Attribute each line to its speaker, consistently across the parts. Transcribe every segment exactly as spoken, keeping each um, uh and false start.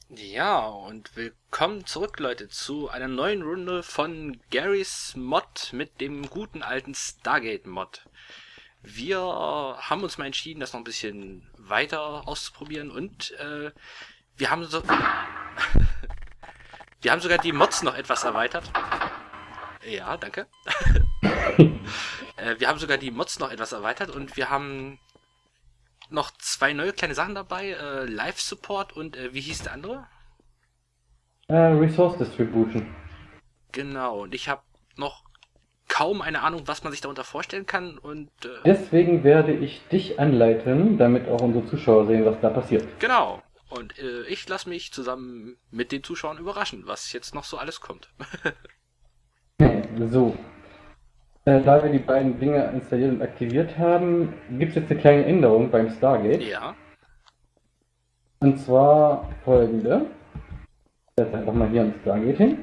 Speaker 1: Ja, und willkommen zurück, Leute, zu einer neuen Runde von Garys Mod mit dem guten alten Stargate-Mod. Wir haben uns mal entschieden, das noch ein bisschen weiter auszuprobieren und äh, wir haben so wir haben sogar die Mods noch etwas erweitert. Ja, danke. äh, wir haben sogar die Mods noch etwas erweitert und wir haben noch zwei neue kleine Sachen dabei, äh, Live-Support und äh, wie hieß der andere?
Speaker 2: Äh, Resource Distribution.
Speaker 1: Genau, und ich habe noch kaum eine Ahnung, was man sich darunter vorstellen kann und äh,
Speaker 2: Deswegen werde ich dich anleiten, damit auch unsere Zuschauer sehen, was da passiert.
Speaker 1: genau. Und äh, ich lasse mich zusammen mit den Zuschauern überraschen, was jetzt noch so alles kommt.
Speaker 2: So, äh, da wir die beiden Dinge installiert und aktiviert haben, gibt es jetzt eine kleine Änderung beim Stargate.
Speaker 1: Ja,
Speaker 2: Und zwar folgende. Ich setze einfach mal hier ein Stargate hin.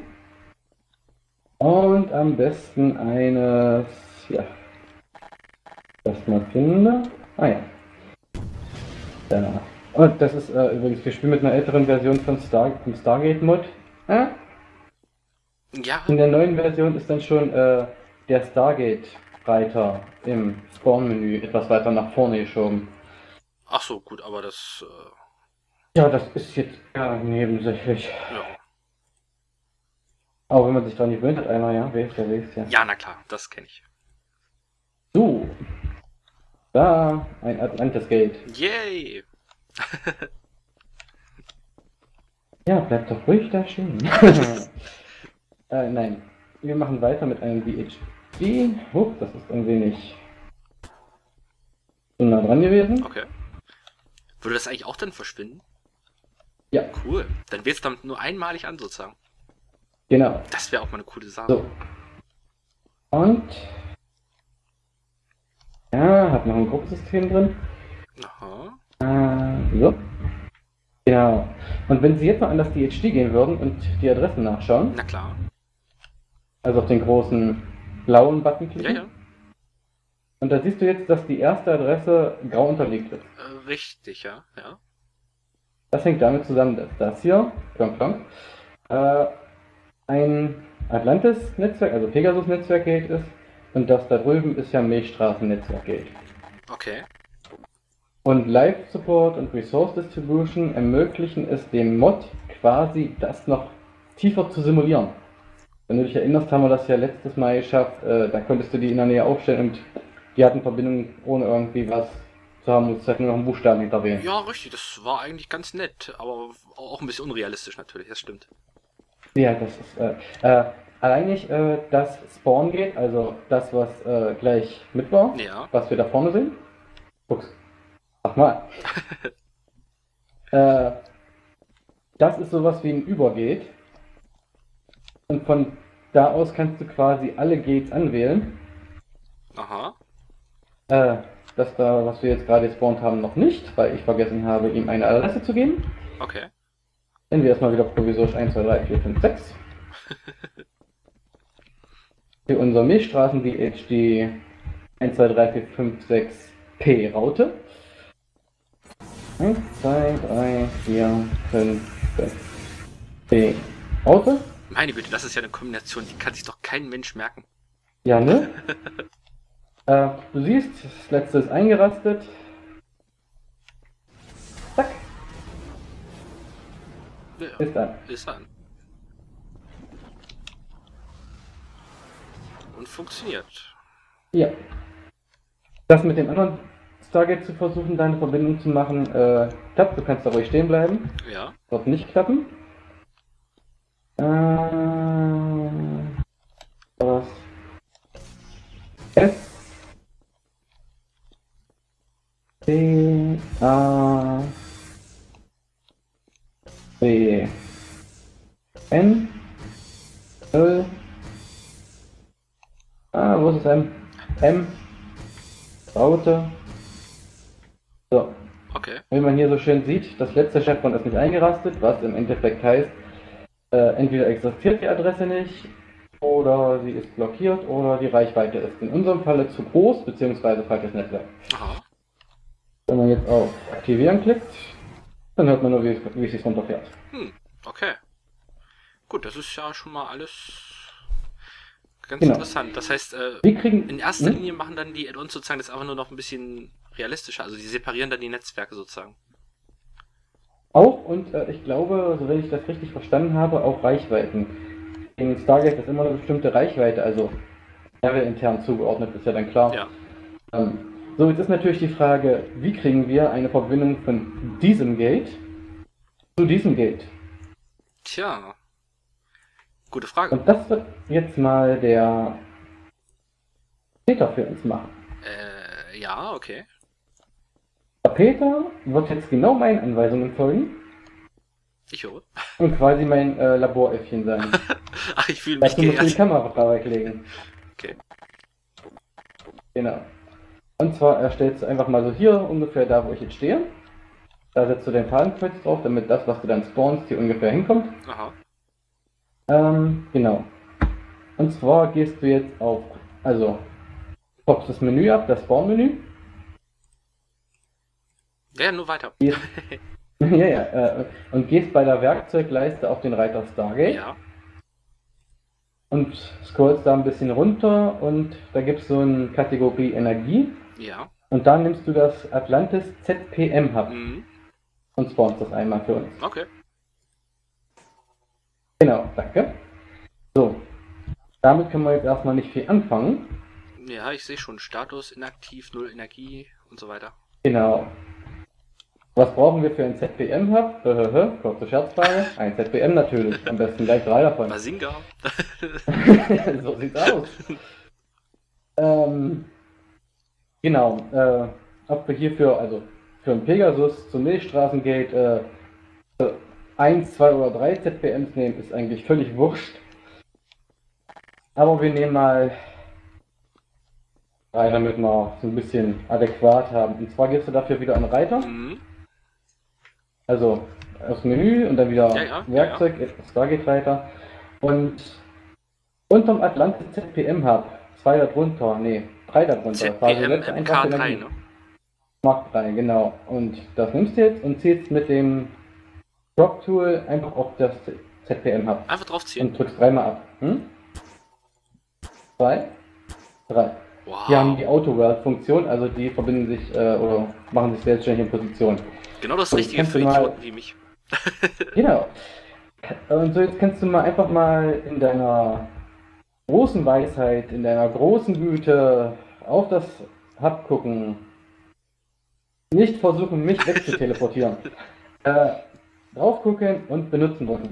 Speaker 2: Und am besten eines, ja, das mal finde. Ah ja. Da. Und das ist äh, übrigens, wir spielen mit einer älteren Version von Star, vom Stargate-Mod. Äh?
Speaker 1: ja,
Speaker 2: In der neuen Version ist dann schon äh, der Stargate-Reiter im Spawn-Menü etwas weiter nach vorne geschoben.
Speaker 1: ach so, gut, aber das,
Speaker 2: Ja, das ist jetzt ja nebensächlich.
Speaker 1: äh, ja,
Speaker 2: Aber wenn man sich dran gewöhnt hat, einmal, ja, weiß ja, weiß ja.
Speaker 1: ja, na klar, das kenne ich.
Speaker 2: So, da ein Atlantis-Gate.
Speaker 1: Yay!
Speaker 2: Ja, bleibt doch ruhig da stehen. äh, nein, wir machen weiter mit einem V H D. Huch, das ist ein wenig zu nah dran gewesen.
Speaker 1: Okay. Würde das eigentlich auch dann verschwinden?
Speaker 2: Ja,
Speaker 1: Cool. Dann wählst du damit nur einmalig an, sozusagen.
Speaker 2: genau.
Speaker 1: Das wäre auch mal eine coole Sache.
Speaker 2: So. Und ja, hat noch ein Gruppensystem drin.
Speaker 1: Aha.
Speaker 2: Äh, so. Genau. Und wenn Sie jetzt noch an das D H D gehen würden und die Adressen nachschauen,
Speaker 1: Na klar.
Speaker 2: also auf den großen blauen Button
Speaker 1: Ja,
Speaker 2: klicken,
Speaker 1: ja.
Speaker 2: und da siehst du jetzt, dass die erste Adresse grau unterlegt ist.
Speaker 1: Äh, richtig, ja, ja.
Speaker 2: Das hängt damit zusammen, dass das hier, plonk, plonk, äh, ein Atlantis-Netzwerk, also Pegasus-Netzwerk-Gate ist, und das da drüben ist ja Milchstraßen-Netzwerk-Gate.
Speaker 1: Okay.
Speaker 2: Und Live Support und Resource Distribution ermöglichen es dem Mod quasi, das noch tiefer zu simulieren. Wenn du dich erinnerst, haben wir das ja letztes Mal geschafft, äh, da konntest du die in der Nähe aufstellen und die hatten Verbindung ohne irgendwie was zu haben, musst halt nur noch einen Buchstaben hinterwählen.
Speaker 1: Ja, richtig, das war eigentlich ganz nett, aber auch ein bisschen unrealistisch natürlich, das stimmt.
Speaker 2: Ja, das ist äh, äh, alleinig äh, das Spawn geht, also das, was äh, gleich mit war,
Speaker 1: Ja.
Speaker 2: was wir da vorne sehen. Guck's. Mach mal. äh, das ist sowas wie ein Übergate. Und von da aus kannst du quasi alle Gates anwählen.
Speaker 1: Aha.
Speaker 2: Äh, das da, was wir jetzt gerade gespawnt haben, noch nicht, weil ich vergessen habe, ihm eine Adresse zu geben.
Speaker 1: Okay.
Speaker 2: Nennen wir erstmal wieder provisorisch eins, zwei, drei, vier, fünf, sechs. Für unser Milchstraßen-D H D eins, zwei, drei, vier, fünf, sechs P Raute. eins, zwei, drei, vier, fünf, sechs P Raute.
Speaker 1: Meine Güte, das ist ja eine Kombination, die kann sich doch kein Mensch merken.
Speaker 2: Ja, ne? äh, du siehst, das letzte ist eingerastet. Zack,
Speaker 1: Ja,
Speaker 2: ist an.
Speaker 1: ist an. Und funktioniert.
Speaker 2: Ja. Das mit dem anderen Stargate zu versuchen, deine Verbindung zu machen, äh, klappt. Du kannst da ruhig stehen bleiben.
Speaker 1: Ja.
Speaker 2: Wird nicht klappen. Äh, was? S C A B N null. Ah, wo ist es M? M Raute. So,
Speaker 1: Okay.
Speaker 2: wie man hier so schön sieht, das letzte Chevron ist nicht eingerastet, was im Endeffekt heißt, äh, entweder existiert die Adresse nicht, oder sie ist blockiert, oder die Reichweite ist in unserem Falle zu groß, beziehungsweise falsches Netzwerk.
Speaker 1: Aha.
Speaker 2: Wenn man jetzt auf Aktivieren klickt, Dann hört man nur, wie es, wie es sich runterfährt.
Speaker 1: Hm, okay. Gut, das ist ja schon mal alles ganz
Speaker 2: Genau.
Speaker 1: interessant. Das heißt, äh,
Speaker 2: Wir kriegen,
Speaker 1: in erster
Speaker 2: hm?
Speaker 1: Linie machen dann die Add-ons sozusagen das einfach nur noch ein bisschen realistischer. Also die separieren dann die Netzwerke sozusagen.
Speaker 2: Auch, und äh, ich glaube, so wenn ich das richtig verstanden habe, auch Reichweiten. In Stargate ist immer eine bestimmte Reichweite, also intern zugeordnet, ist ja dann klar.
Speaker 1: Ja.
Speaker 2: Ähm, so, jetzt ist natürlich die Frage, wie kriegen wir eine Verbindung von diesem Gate zu diesem Gate?
Speaker 1: Tja. Gute Frage.
Speaker 2: Und das wird jetzt mal der Peter für uns machen.
Speaker 1: Äh, ja, okay.
Speaker 2: Der Peter wird jetzt genau meinen Anweisungen folgen
Speaker 1: Ich höre.
Speaker 2: und quasi mein äh, Laboräffchen sein.
Speaker 1: Ach, ich fühle mich
Speaker 2: Dazu musst du die
Speaker 1: geehrt.
Speaker 2: Kamera weglegen.
Speaker 1: Okay.
Speaker 2: Genau. Und zwar erstellst du einfach mal so hier ungefähr da, wo ich jetzt stehe. Da setzt du dein Fadenkreuz drauf, damit das, was du dann spawnst, hier ungefähr hinkommt.
Speaker 1: Aha.
Speaker 2: Ähm, genau. Und zwar gehst du jetzt auf, also, poppst das Menü ab, das Spawn-Menü.
Speaker 1: Ja, nur weiter.
Speaker 2: Gehst, ja, ja, äh, und gehst bei der Werkzeugleiste auf den Reiter Stargate.
Speaker 1: Ja.
Speaker 2: Und scrollst da ein bisschen runter und da gibt es so eine Kategorie Energie.
Speaker 1: Ja.
Speaker 2: Und da nimmst du das Atlantis Z P M Hub
Speaker 1: Mhm.
Speaker 2: und spawnst das einmal für uns.
Speaker 1: Okay.
Speaker 2: Genau, danke. So, damit können wir jetzt erstmal nicht viel anfangen.
Speaker 1: Ja, ich sehe schon. Status inaktiv, null Energie und so weiter.
Speaker 2: Genau. Was brauchen wir für ein Z P M Hub? Höhöhö, kurze Scherzfrage. Ein Z P M natürlich, am besten gleich drei davon.
Speaker 1: Basinga.
Speaker 2: So sieht's aus. Ähm, genau, äh, ob wir hierfür, also für ein Pegasus zum Milchstraßengate äh, eins, zwei oder drei Z P Ms nehmen, ist eigentlich völlig wurscht. Aber wir nehmen mal drei, damit wir so ein bisschen adäquat haben. Und zwar gibst du dafür wieder einen Reiter.
Speaker 1: Mhm.
Speaker 2: Also aufs Menü und dann wieder
Speaker 1: Ja, ja,
Speaker 2: Werkzeug, ja, ja. Stargate-Reiter. Und unterm Atlantis Z P M Hub, zwei da drunter, nee, drei da drunter.
Speaker 1: Z P M M K drei, ne?
Speaker 2: Mach drei, genau. Und das nimmst du jetzt und ziehst mit dem Drop Tool einfach auf das Z P M Hub.
Speaker 1: Einfach draufziehen.
Speaker 2: Und drückst dreimal ab. Hm? Zwei, drei.
Speaker 1: Wow.
Speaker 2: Die haben die Auto-World-Funktion, also die verbinden sich äh, oder machen sich selbstständig in Position.
Speaker 1: Genau das
Speaker 2: So,
Speaker 1: Richtige
Speaker 2: kannst
Speaker 1: für
Speaker 2: du mal-
Speaker 1: Idioten wie mich.
Speaker 2: Genau. Und so jetzt kannst du mal einfach mal in deiner großen Weisheit, in deiner großen Güte auf das Hub gucken. Nicht versuchen, mich wegzuteleportieren. äh, drauf gucken und benutzen drücken.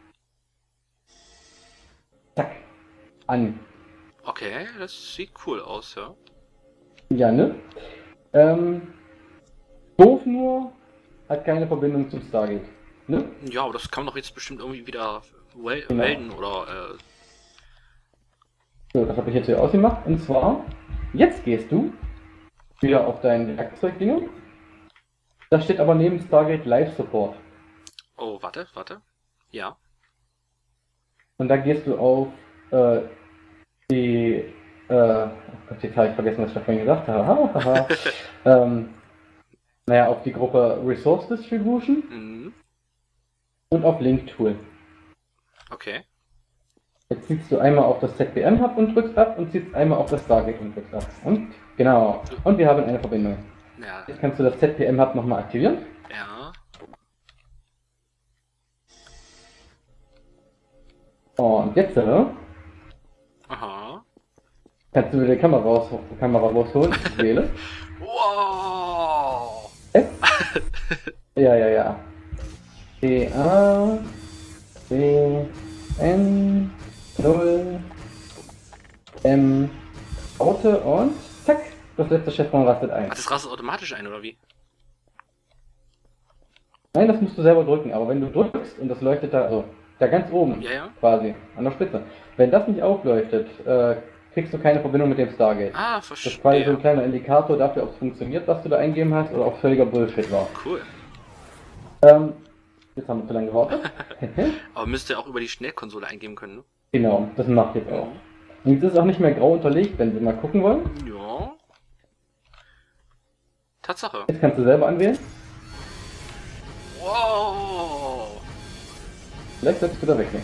Speaker 2: Zack. An.
Speaker 1: Okay, das sieht cool aus, ja.
Speaker 2: Ja, ne? Ähm, doof nur, hat keine Verbindung zum Stargate. Ne?
Speaker 1: Ja, aber das kann man doch jetzt bestimmt irgendwie wieder wel
Speaker 2: Genau.
Speaker 1: melden oder äh,
Speaker 2: So, das habe ich jetzt hier ausgemacht. Und zwar, jetzt gehst du wieder auf dein Werkzeugding. Da steht aber neben Stargate Live Support.
Speaker 1: oh, warte, warte. Ja.
Speaker 2: Und da gehst du auf äh, die, äh, oh Gott, jetzt habe ich vergessen, was ich da vorhin gesagt habe. Haha, haha. ähm, naja, auf die Gruppe Resource Distribution
Speaker 1: Mhm.
Speaker 2: und auf Link Tool.
Speaker 1: Okay.
Speaker 2: Jetzt ziehst du einmal auf das Z P M Hub und drückst ab und ziehst einmal auf das Stargate und drückst ab. Und genau. Und wir haben eine Verbindung.
Speaker 1: Ja.
Speaker 2: Jetzt kannst du das Z P M Hub nochmal aktivieren.
Speaker 1: Ja.
Speaker 2: Und jetzt äh,
Speaker 1: Aha.
Speaker 2: kannst du wieder die Kamera, raus, Kamera rausholen. Ich wähle.
Speaker 1: Wow.
Speaker 2: F. Ja, ja, ja. D A C N null M Auto und zack, das letzte Chevron rastet ein.
Speaker 1: Ach, das rastet automatisch ein, oder wie?
Speaker 2: Nein, das musst du selber drücken, aber wenn du drückst und das leuchtet da, also da ganz oben
Speaker 1: Ja, ja.
Speaker 2: quasi, an der Spitze, wenn das nicht aufleuchtet, äh, kriegst du keine Verbindung mit dem Stargate.
Speaker 1: Ah,
Speaker 2: Das ist quasi so ein
Speaker 1: verstehe.
Speaker 2: kleiner Indikator dafür, ob es funktioniert, was du da eingeben hast, oder ob es völliger Bullshit war.
Speaker 1: Cool.
Speaker 2: Ähm, jetzt haben wir zu lange gewartet.
Speaker 1: Aber müsst ihr auch über die Schnellkonsole eingeben können, ne?
Speaker 2: Genau, das macht jetzt auch. Und jetzt ist es auch nicht mehr grau unterlegt, wenn wir mal gucken wollen.
Speaker 1: Ja. Tatsache.
Speaker 2: Jetzt kannst du selber anwählen.
Speaker 1: Wow. Wow.
Speaker 2: Vielleicht solltest du da weggehen.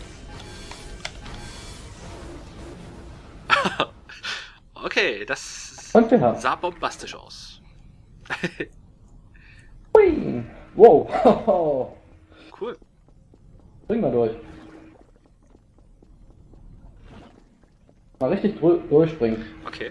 Speaker 1: Okay, das
Speaker 2: Und wir haben.
Speaker 1: sah bombastisch aus.
Speaker 2: Hui. Wow.
Speaker 1: Cool.
Speaker 2: Bring mal durch. Mal richtig durchspringen.
Speaker 1: Okay.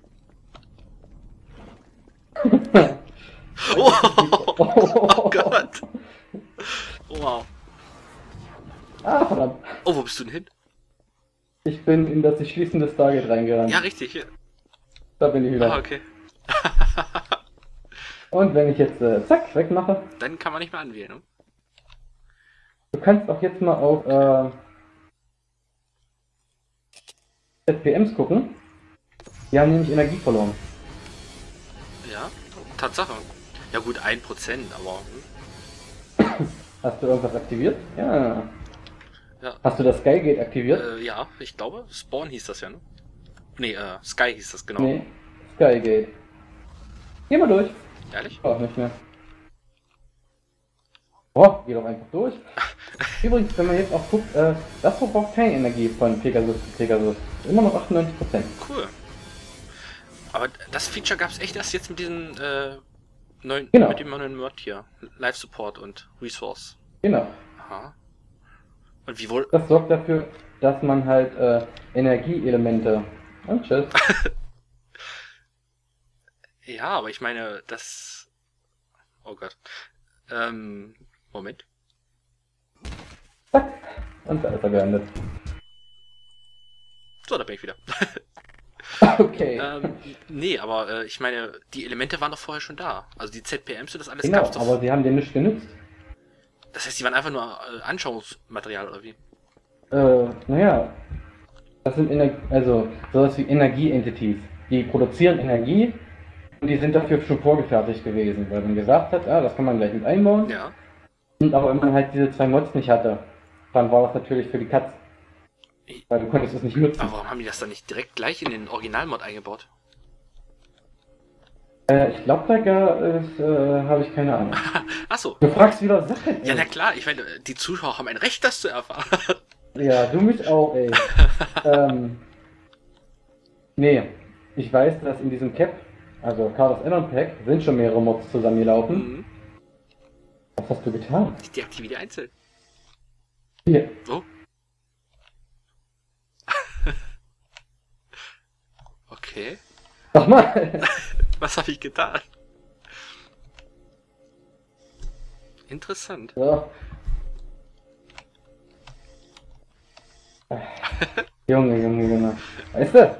Speaker 1: Oh, oh Gott. Wow.
Speaker 2: Ah, verdammt.
Speaker 1: Oh, wo bist du denn hin?
Speaker 2: Ich bin in das sich schließende Stargate reingerannt.
Speaker 1: Ja, richtig, hier.
Speaker 2: Da bin ich wieder.
Speaker 1: Ah, okay.
Speaker 2: Und wenn ich jetzt äh, zack, wegmache,
Speaker 1: Dann kann man nicht mehr anwählen, ne?
Speaker 2: du kannst auch jetzt mal auf äh, Z P Ms gucken. Die haben nämlich Energie verloren.
Speaker 1: Ja, Tatsache. Ja gut, ein Prozent, aber... Hm.
Speaker 2: Hast du irgendwas aktiviert? Ja.
Speaker 1: Ja.
Speaker 2: Hast du das Skygate aktiviert?
Speaker 1: Äh, ja, ich glaube, Spawn hieß das ja, ne? Nee, äh, Sky hieß das, genau.
Speaker 2: Nee, Skygate. Geh mal durch.
Speaker 1: Ehrlich?
Speaker 2: Auch nicht mehr. Boah, geh doch einfach durch. Übrigens, wenn man jetzt auch guckt, äh, das verbraucht keine Energie von Pegasus zu Pegasus. Immer noch achtundneunzig Prozent.
Speaker 1: Cool. Aber das Feature gab es echt erst jetzt mit diesem äh, neuen,
Speaker 2: Genau.
Speaker 1: mit dem neuen Mod hier. Live Support und Resource.
Speaker 2: Genau.
Speaker 1: Aha. Und wie wohl...
Speaker 2: Das sorgt dafür, dass man halt äh, Energieelemente und tschüss.
Speaker 1: Ja, aber ich meine, das... Oh Gott. Ähm, Moment.
Speaker 2: Zack. Und da ist er geendet.
Speaker 1: So, da bin ich wieder.
Speaker 2: Okay.
Speaker 1: ähm, nee, aber äh, ich meine, die Elemente waren doch vorher schon da. Also die Z P Ms und das alles
Speaker 2: Genau,
Speaker 1: gab's doch.
Speaker 2: aber sie haben den nicht genutzt.
Speaker 1: Das heißt, die waren einfach nur äh, Anschauungsmaterial oder wie?
Speaker 2: Äh, naja. Das sind Ener also sowas wie Energie-Entities. Die produzieren Energie und die sind dafür schon vorgefertigt gewesen, weil man gesagt hat, ah, das kann man gleich mit einbauen.
Speaker 1: Ja.
Speaker 2: Und aber wenn man halt diese zwei Mods nicht hatte, dann war das natürlich für die Katz. Weil du konntest es nicht nutzen.
Speaker 1: Aber warum haben die das dann nicht direkt gleich in den Originalmod eingebaut?
Speaker 2: Äh, ich glaube, da äh, habe ich keine Ahnung.
Speaker 1: Achso.
Speaker 2: Du fragst wieder Sachen.
Speaker 1: Ja, na klar, ich meine, die Zuschauer haben ein Recht, das zu erfahren.
Speaker 2: Ja, du mich auch, ey. ähm, nee, ich weiß, dass in diesem Cap, also Carlos Add-on Pack, sind schon mehrere Mods zusammengelaufen.
Speaker 1: Mhm.
Speaker 2: Was hast du getan?
Speaker 1: Ich deaktiviere die einzeln.
Speaker 2: Hier.
Speaker 1: Oh. Okay.
Speaker 2: Sag mal.
Speaker 1: Was habe ich getan? Interessant.
Speaker 2: So. Junge, Junge, Junge. Weißt du?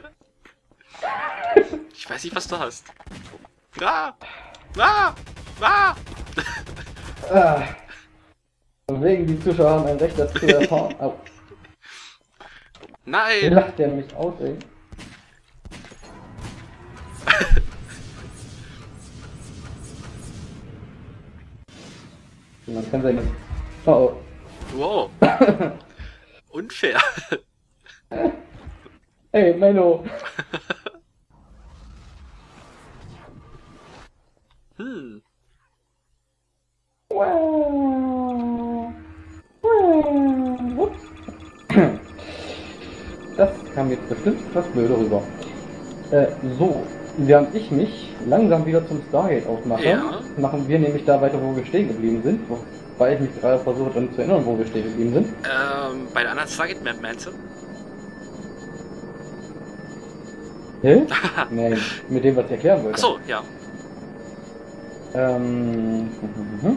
Speaker 1: Ich weiß nicht, was du hast. Ah! Ah! Ah!
Speaker 2: Ah. Von wegen, die Zuschauer haben ein Recht, das zu erfahren. Au. Wie
Speaker 1: Nein!
Speaker 2: lacht der mich aus, ey? Man kann sein. Oh,
Speaker 1: Wow. Unfair.
Speaker 2: oh. Ey, Menno.
Speaker 1: Hm.
Speaker 2: Wow. Wow. Ups. Das kam jetzt bestimmt etwas blöde rüber. Äh, so, während ich mich langsam wieder zum Stargate aufmache,
Speaker 1: Ja.
Speaker 2: machen wir nämlich da weiter, wo wir stehen geblieben sind. Wobei ich mich gerade versuche, dann zu erinnern, wo wir stehen geblieben sind.
Speaker 1: Ähm, bei der anderen Stargate Map meinst du?
Speaker 2: Hä? Nein, mit dem, was ich erklären wollte.
Speaker 1: Achso, ja.
Speaker 2: Ähm. Mhm.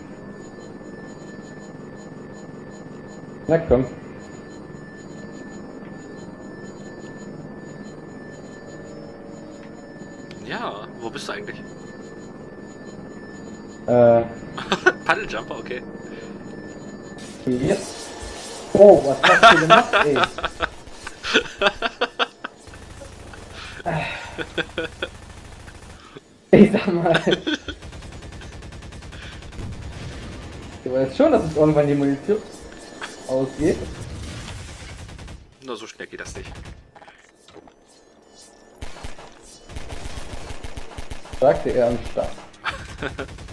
Speaker 2: Na komm.
Speaker 1: Ja, wo bist du eigentlich?
Speaker 2: Äh.
Speaker 1: Paddeljumper, okay.
Speaker 2: Hier. Oh, was hast du gemacht, ey? Ich sag mal. Du weißt schon, dass es irgendwann die Munition ausgeht.
Speaker 1: Na, so schnell geht das nicht.
Speaker 2: Sagte er am Start.